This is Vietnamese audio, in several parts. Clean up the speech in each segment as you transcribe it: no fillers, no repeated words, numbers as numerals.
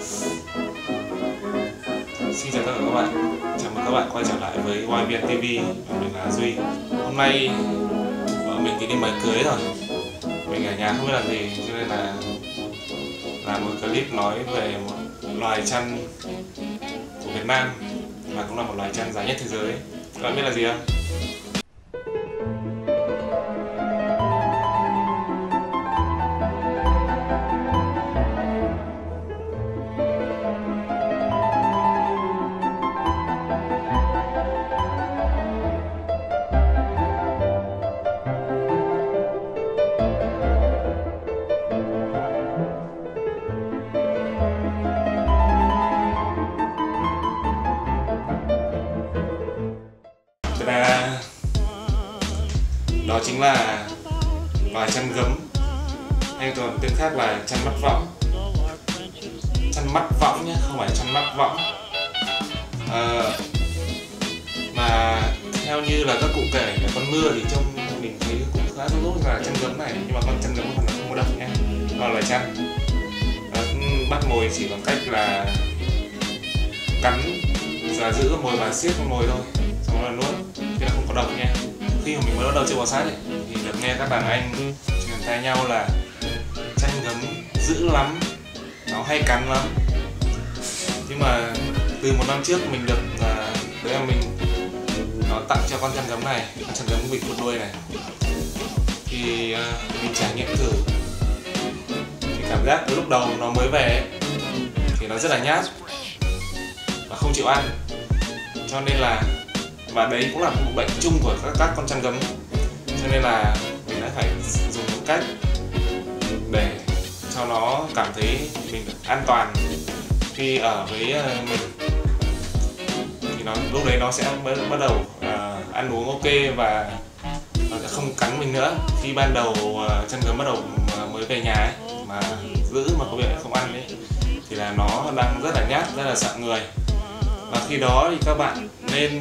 Xin chào tất cả các bạn, chào mừng các bạn quay trở lại với YBN TV và mình là Duy. Hôm nay vợ mình thì đi mời cưới rồi, mình ở nhà không biết làm gì cho nên là làm một clip nói về một loài chăn của Việt Nam và cũng là một loài chăn dài nhất thế giới. Các bạn biết là gì không? Đó chính là loài chăn gấm, hay còn tên khác là chăn mắt võng. Chăn mắt võng nhé, không phải chăn mắt võng. Mà theo như là các cụ kể về con mưa thì trông mình thấy cũng khá giống là chăn gấm này, nhưng mà con chăn gấm còn không có độc nhé. Đó là loài chăn bắt mồi chỉ bằng cách là cắn và giữ con mồi và siết con mồi thôi, xong rồi nuốt, thì là không có độc nha. Khi mà mình mới bắt đầu chơi bò sát ấy, thì được nghe các đàn anh truyền tai nhau là chăn gấm dữ lắm, nó hay cắn lắm. Nhưng mà từ một năm trước mình được đấy là mình nó tặng cho con chăn gấm này, con chăn gấm bị cụt đuôi này, thì mình trải nghiệm thử thì cảm giác lúc đầu nó mới về ấy, thì nó rất là nhát và không chịu ăn, cho nên là và đấy cũng là một bệnh chung của các con chăn gấm, cho nên là mình đã phải dùng một cách để cho nó cảm thấy mình an toàn khi ở với mình, thì nó lúc đấy nó sẽ bắt đầu ăn uống ok và nó sẽ không cắn mình nữa. Khi ban đầu chăn gấm bắt đầu mới về nhà ấy, mà giữ mà có việc không ăn ấy, thì là nó đang rất là nhát, rất là sợ người, và khi đó thì các bạn nên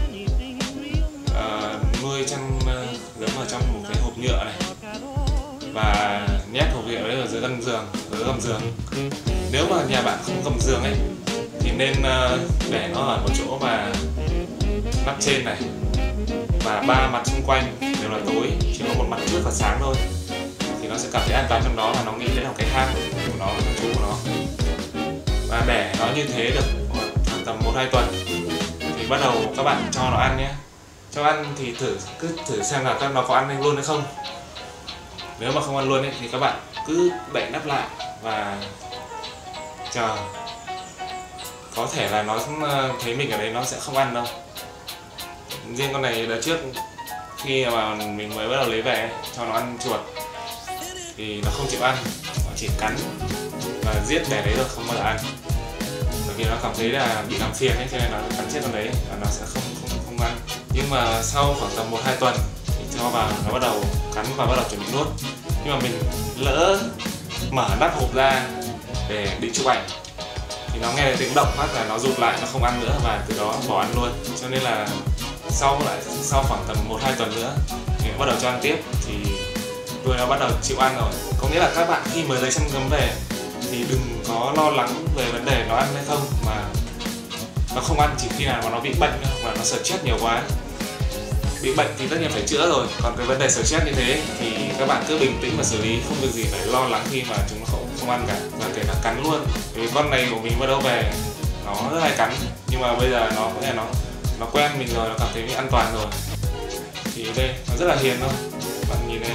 nuôi chăn gấm ở trong một cái hộp nhựa này và nhét hộp nhựa đấy ở dưới gầm giường. Nếu mà nhà bạn không gầm giường ấy thì nên để nó ở một chỗ mà nắp trên này và ba mặt xung quanh đều là tối, chỉ có một mặt trước và sáng thôi, thì nó sẽ cảm thấy an toàn trong đó và nó nghĩ đấy là cái hang của nó, chỗ của nó. Và để nó như thế được khoảng tầm 1-2 tuần thì bắt đầu các bạn cho nó ăn nhé. Cho ăn thì cứ thử xem là nó có ăn luôn hay không. Nếu mà không ăn luôn ấy, thì các bạn cứ đậy nắp lại và chờ. Có thể là nó thấy mình ở đấy nó sẽ không ăn đâu. Riêng con này đợt trước khi mà mình mới bắt đầu lấy về cho nó ăn chuột thì nó không chịu ăn, nó chỉ cắn và giết để đấy rồi, không bao giờ ăn, bởi vì nó cảm thấy là bị làm phiền ấy, cho nên nó cắn chết con đấy và nó sẽ không ăn. Nhưng mà sau khoảng tầm 1-2 tuần thì cho vào, nó bắt đầu cắn và bắt đầu chuẩn bị nuốt. Nhưng mà mình lỡ mở nắp hộp ra để định chụp ảnh thì nó nghe thấy tiếng động phát là nó rụt lại, nó không ăn nữa và từ đó bỏ ăn luôn. Cho nên là sau khoảng tầm 1-2 tuần nữa thì bắt đầu cho ăn tiếp thì đuôi nó bắt đầu chịu ăn rồi. Có nghĩa là các bạn khi mới lấy chăn gấm về thì đừng có lo lắng về vấn đề nó ăn hay không, mà nó không ăn chỉ khi nào mà nó bị bệnh hoặc là nó stress nhiều quá. Bị bệnh thì tất nhiên phải chữa rồi, còn cái vấn đề stress như thế thì các bạn cứ bình tĩnh và xử lý, không việc gì phải lo lắng khi mà chúng nó không ăn cả, và kể cả cắn luôn. Bởi vì con này của mình bắt đầu về nó rất hay cắn, nhưng mà bây giờ nó có thể nó quen mình rồi, nó cảm thấy an toàn rồi, thì đây nó rất là hiền thôi. Bạn nhìn đây,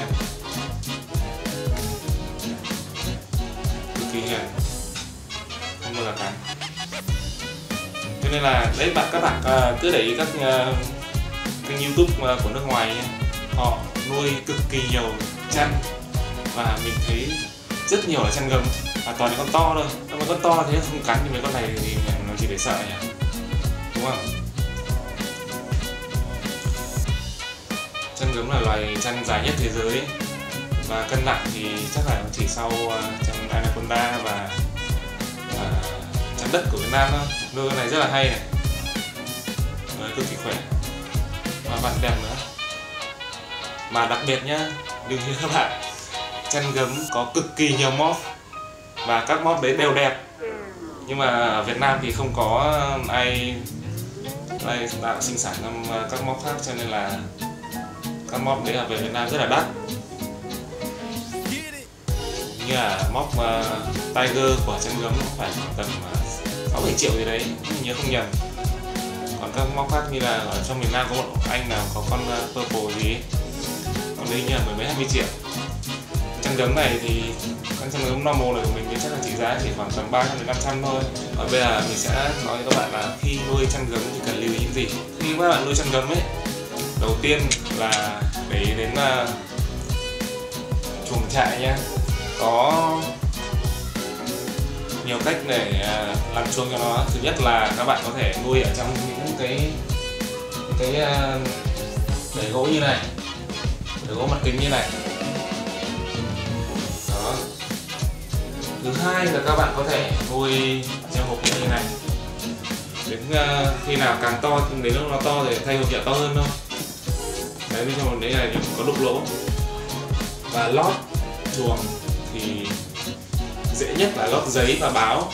cực kỳ hiền, không bao giờ cắn. Cho nên là đấy, các bạn cứ để ý các kênh YouTube của nước ngoài nhé, họ nuôi cực kỳ nhiều chăn và mình thấy rất nhiều là chăn gấm và toàn những con to thôi. Mấy con to thế không cắn thì mấy con này thì nó chỉ để sợ nhỉ, đúng không? Chăn gấm là loài chăn dài nhất thế giới và cân nặng thì chắc là chỉ sau chăn Anaconda và chăn đất của Việt Nam thôi. Nuôi con này rất là hay này, người cực kỳ khỏe và bạn đẹp nữa. Mà đặc biệt nhá, đừng như các bạn, chăn gấm có cực kỳ nhiều móp và các móp đấy đều đẹp Nhưng mà ở Việt Nam thì không có ai tạo sinh sản các móc khác, cho nên là các móc đấy ở về Việt Nam rất là đắt. Như là móc Tiger của chân gấm phải tầm 6-7 triệu gì đấy, nhớ không nhầm. Còn các móc khác như là ở trong miền Nam có một anh nào có con purple gì ấy, con đấy như là 10 mấy 20 triệu. Chân gấm này thì con chân gấm normal này của mình thì chắc là trị giá chỉ khoảng tầm 300 đến 500 thôi. Và bây giờ mình sẽ nói với các bạn là khi nuôi chân gấm thì cần lưu ý những gì. Khi các bạn nuôi chân gấm ấy, đầu tiên là để ý đến chuồng trại nha. Có nhiều cách để làm chuồng cho nó. Thứ nhất là các bạn có thể nuôi ở trong những cái bể gỗ như này, bể gỗ mặt kính như này. Đó. Thứ hai là các bạn có thể nuôi trong hộp nhựa như này. Đến khi nào càng to, đến lúc nó to thì thay hộp nhựa to hơn thôi. Đấy, bên trong đấy là những có đục lỗ. Và lót chuồng thì dễ nhất là lót giấy và báo.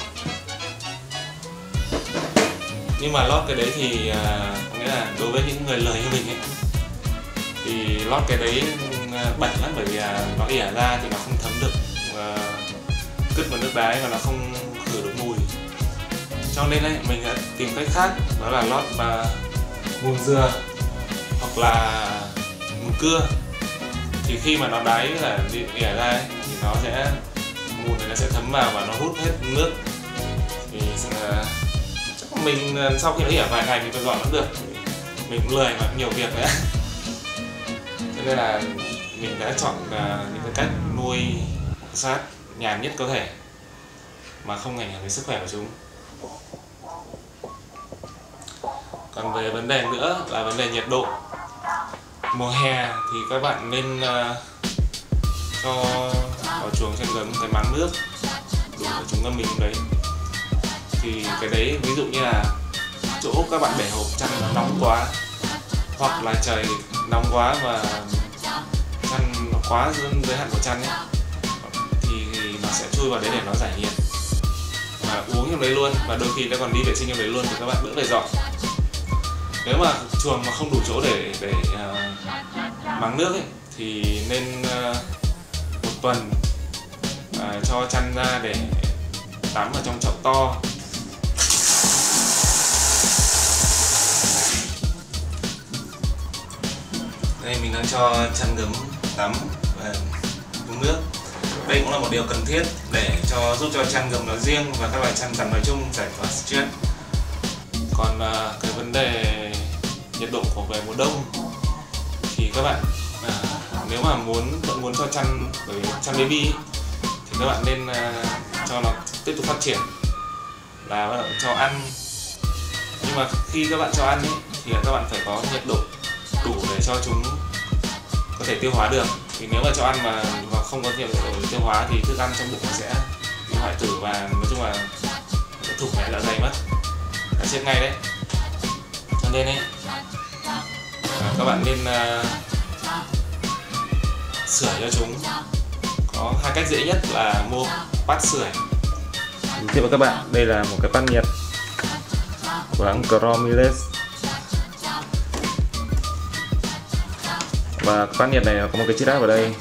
Nhưng mà lót cái đấy thì có nghĩa là đối với những người lười như mình ấy, thì lót cái đấy bẩn lắm, bởi vì nó ỉa ra thì nó không thấm được cứt vào nước đá và nó không khử được mùi. Cho nên ấy, mình đã tìm cách khác, đó là lót mùn dừa hoặc là mùn cưa. Thì khi mà nó đáy là ỉa ra ấy, thì nó sẽ mùn này nó sẽ thấm vào và nó hút hết nước. Thì chắc mình sau khi nó ỉa vài ngày mình phải dọn nó được. Mình cũng lười mà nhiều việc đấy. Cho nên là mình đã chọn những cái cách nuôi sát nhàn nhất có thể mà không ảnh hưởng đến sức khỏe của chúng. Còn về vấn đề nữa là vấn đề nhiệt độ. Mùa hè thì các bạn nên cho vào chuồng chân gấm cái máng nước đủ để chúng ngâm mình đấy. Thì cái đấy ví dụ như là chỗ các bạn để hộp chăn nó nóng quá, hoặc là trời nóng quá và chăn nó quá giới hạn của chăn ấy, thì nó sẽ chui vào đấy để nó giải nhiệt và uống trong đấy luôn, và đôi khi nó còn đi vệ sinh trong đấy luôn, thì các bạn đỡ phải dọn. Nếu mà chuồng mà không đủ chỗ để máng nước ấy, thì nên một tuần cho chăn ra để tắm ở trong chậu to. Đây mình đang cho chăn gấm tắm và uống nước. Đây cũng là một điều cần thiết để giúp cho chăn gấm nói riêng và các loài chăn tắm nói chung giải tỏa stress. Còn cái vấn đề nhiệt độ của về mùa đông thì các bạn nếu mà vẫn muốn cho chăn baby thì các bạn nên cho nó tiếp tục phát triển là bắt đầu cho ăn. Nhưng mà khi các bạn cho ăn ấy, thì các bạn phải có nhiệt độ đủ để cho chúng có thể tiêu hóa được. Vì nếu mà cho ăn mà không có nhiệt độ để tiêu hóa thì thức ăn trong bụng sẽ bị hoại tử và nói chung là sẽ thủng cái dạ dày mất, đã chết ngay đấy. Cho nên ấy, các bạn nên sưởi cho chúng. Có hai cách dễ nhất là mua pad sưởi. Giới thiệu với các bạn, đây là một cái pad nhiệt của hãng Cromiles. Và pad nhiệt này có một cái chiết áp ở đây,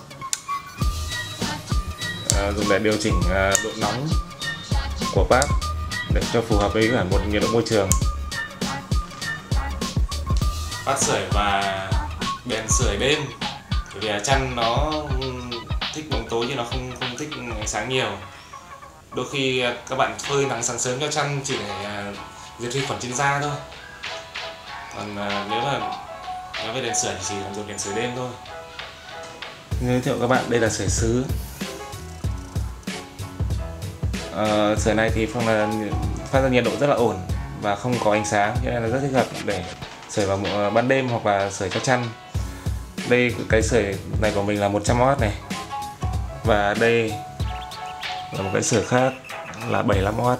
dùng để điều chỉnh độ nóng của pad để cho phù hợp với cả một nhiệt độ môi trường. Pad sưởi và đèn sưởi đêm, bởi vì chăn nó thích bóng tối chứ nó không thích ánh sáng nhiều. Đôi khi các bạn phơi nắng sáng sớm cho chăn chỉ để diệt vi khuẩn trên da thôi. Còn nếu mà nói về đèn sưởi thì chỉ dùng đèn sưởi đêm thôi. Giới thiệu các bạn, đây là sưởi sứ. Sưởi này thì phát ra nhiệt độ rất là ổn và không có ánh sáng, cho nên là rất thích hợp để sưởi vào ban đêm hoặc là sưởi cho chăn. Đây cái sưởi này của mình là 100W này, và đây là một cái sưởi khác là 75W.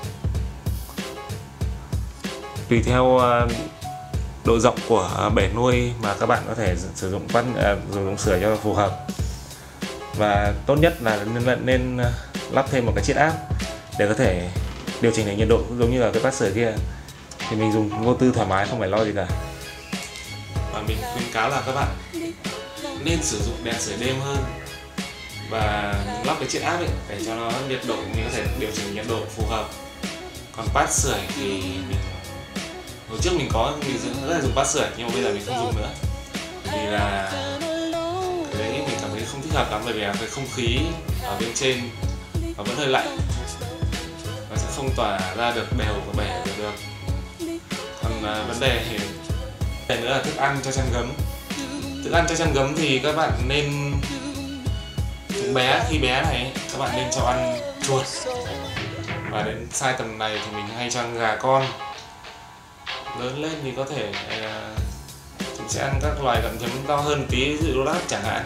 Tùy theo độ rộng của bể nuôi mà các bạn có thể sử dụng sưởi cho phù hợp. Và tốt nhất là nên lắp thêm một cái chiết áp để có thể điều chỉnh được nhiệt độ cũng giống như là cái bát sưởi kia, thì mình dùng vô tư thoải mái, không phải lo gì cả. Và mình khuyến cáo là các bạn nên sử dụng đèn sưởi đêm hơn và lắp cái chiếc áp ấy để cho nó nhiệt độ mình có thể điều chỉnh nhiệt độ phù hợp. Còn bát sưởi thì hồi trước mình rất là dùng bát sưởi, nhưng mà bây giờ mình không dùng nữa, vì là cái đấy mình cảm thấy không thích hợp lắm, bởi vì là cái không khí ở bên trên nó vẫn hơi lạnh, nó sẽ không tỏa ra được đều và bể được. Còn vấn đề nữa là thức ăn cho chăn gấm. Thức ăn cho chăn gấm thì các bạn nên, chúng bé khi bé này các bạn nên cho ăn chuột, và đến size tầm này thì mình hay cho ăn gà con. Lớn lên thì có thể chúng sẽ ăn các loài gặm nhấm to hơn tí, ví dụ lát chẳng hạn.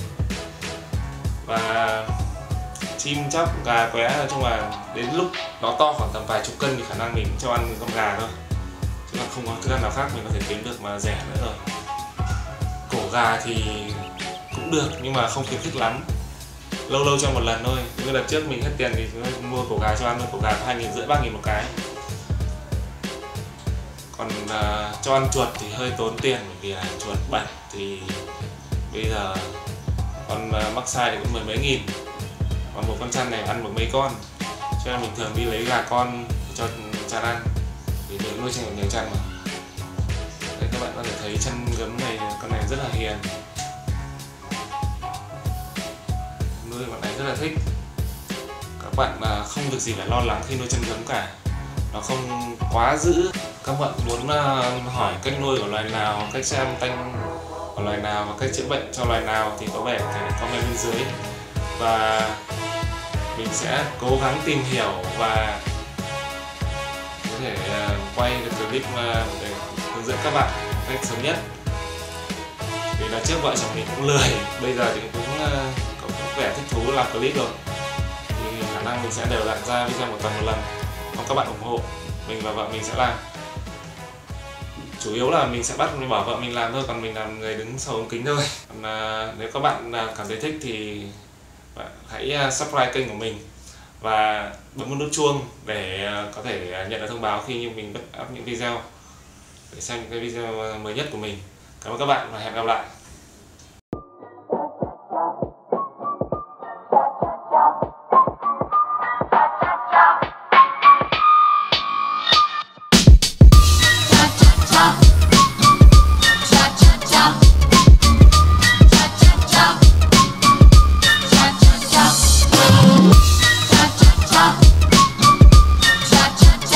Và chim chóc, gà qué, nói chung là đến lúc nó to khoảng tầm vài chục cân thì khả năng mình cho ăn con gà thôi, chứ còn không có thức ăn nào khác mình có thể kiếm được mà rẻ nữa rồi. Cổ gà thì cũng được nhưng mà không khuyến khích lắm, lâu lâu cho một lần thôi. Như đợt trước mình hết tiền thì mua cổ gà cho ăn, cổ gà 2.500 3.000 một cái. Còn cho ăn chuột thì hơi tốn tiền, bởi vì là chuột bẩn thì bây giờ con mắc size thì cũng mười mấy nghìn, và một con chăn này ăn được mấy con, cho nên mình thường đi lấy gà con cho chăn ăn, vì mình nuôi trên nhiều chăn mà. Đây các bạn có thể thấy chân gấm này, con này rất là hiền, nuôi con này rất là thích. Các bạn không việc gì phải lo lắng khi nuôi chân gấm cả, nó không quá dữ. Các bạn muốn hỏi cách nuôi của loài nào, cách xem tanh của loài nào và cách chữa bệnh cho loài nào thì có vẻ thể comment bên dưới, và mình sẽ cố gắng tìm hiểu và có thể quay được clip để hướng dẫn các bạn cách sớm nhất. Vì là trước vợ chồng mình cũng lười, bây giờ thì cũng có vẻ thích thú làm clip rồi, thì khả năng mình sẽ đều đặn ra video một tuần một lần, mong các bạn ủng hộ mình và vợ mình sẽ làm. Chủ yếu là mình sẽ bảo vợ mình làm thôi, còn mình làm người đứng sau ống kính thôi. Còn nếu các bạn cảm thấy thích thì bạn hãy subscribe kênh của mình và bấm vào nút chuông để có thể nhận được thông báo khi mình up những video, để xem những cái video mới nhất của mình. Cảm ơn các bạn và hẹn gặp lại.